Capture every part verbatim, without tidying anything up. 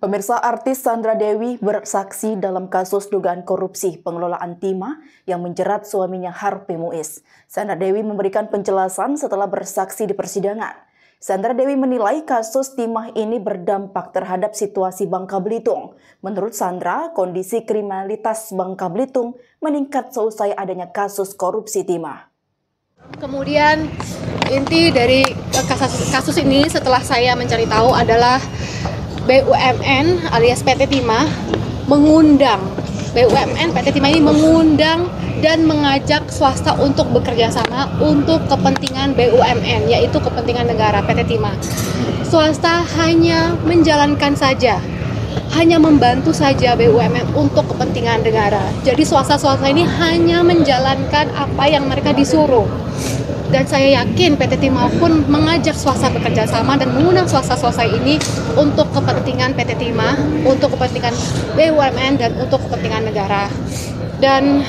Pemirsa, artis Sandra Dewi bersaksi dalam kasus dugaan korupsi pengelolaan timah yang menjerat suaminya Harvey Muiz. Sandra Dewi memberikan penjelasan setelah bersaksi di persidangan. Sandra Dewi menilai kasus timah ini berdampak terhadap situasi Bangka Belitung. Menurut Sandra, kondisi kriminalitas Bangka Belitung meningkat seusai adanya kasus korupsi timah. Kemudian inti dari kasus, kasus ini setelah saya mencari tahu adalah B U M N alias P T Timah mengundang, B U M N P T Timah ini mengundang dan mengajak swasta untuk bekerja sama untuk kepentingan B U M N, yaitu kepentingan negara P T Timah. Swasta hanya menjalankan saja, hanya membantu saja B U M N untuk kepentingan negara. Jadi swasta-swasta ini hanya menjalankan apa yang mereka disuruh. Dan saya yakin P T Timah pun mengajak swasta bekerja sama dan mengundang swasta-swasta ini untuk kepentingan P T Timah, untuk kepentingan B U M N, dan untuk kepentingan negara. Dan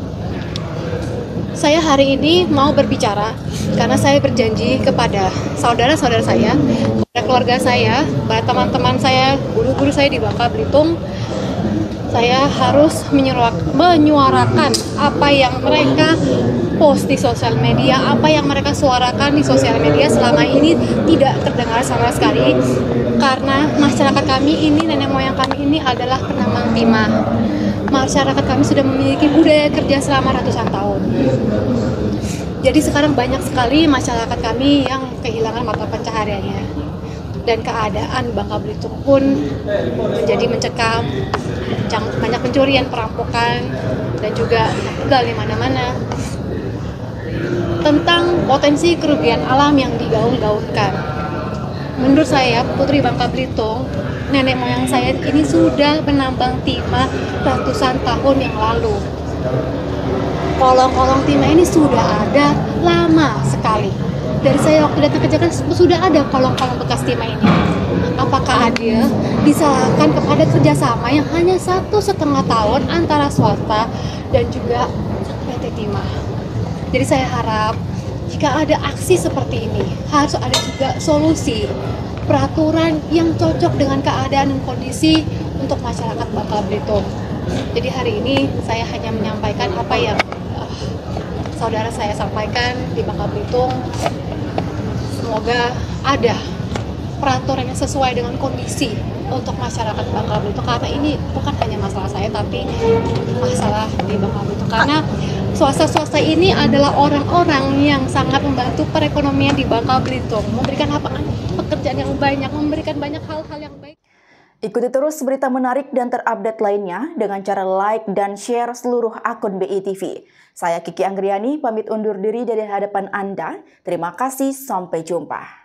saya hari ini mau berbicara karena saya berjanji kepada saudara-saudara saya, kepada keluarga saya, kepada teman-teman saya, guru-guru saya di Bangka Belitung, saya harus menyuarakan apa yang mereka post di sosial media, apa yang mereka suarakan di sosial media selama ini tidak terdengar sama sekali, karena masyarakat kami ini, nenek moyang kami ini adalah penambang timah. Masyarakat kami sudah memiliki budaya kerja selama ratusan tahun. Jadi sekarang banyak sekali masyarakat kami yang kehilangan mata pencahariannya. Dan keadaan Bangka Belitung pun menjadi mencekam, banyak pencurian, perampokan, dan juga begal di mana-mana. Tentang potensi kerugian alam yang digaung-gaungkan. Menurut saya, Putri Bangka Belitung, nenek moyang saya ini sudah menambang timah ratusan tahun yang lalu. Kolong-kolong timah ini sudah ada lama sekali. Dari saya waktu datang ke Jakarta sudah ada kolong-kolong bekas timah ini. Apakah adil disalahkan kepada kerjasama yang hanya satu setengah tahun antara swasta dan juga P T Timah? Jadi saya harap jika ada aksi seperti ini harus ada juga solusi, peraturan yang cocok dengan keadaan dan kondisi untuk masyarakat Bangka Belitung. Jadi hari ini saya hanya menyampaikan apa yang uh, saudara saya sampaikan di Bangka Belitung. Semoga ada peraturan yang sesuai dengan kondisi untuk masyarakat Bangka Belitung, karena ini bukan hanya masalah saya tapi masalah di Bangka Belitung, karena swasta-swasta ini adalah orang-orang yang sangat membantu perekonomian di Bangka Belitung, memberikan lapangan pekerjaan yang banyak, memberikan banyak hal-hal yang baik. Ikuti terus berita menarik dan terupdate lainnya dengan cara like dan share seluruh akun B I T V. Saya Kiki Anggriani pamit undur diri dari hadapan Anda. Terima kasih, sampai jumpa.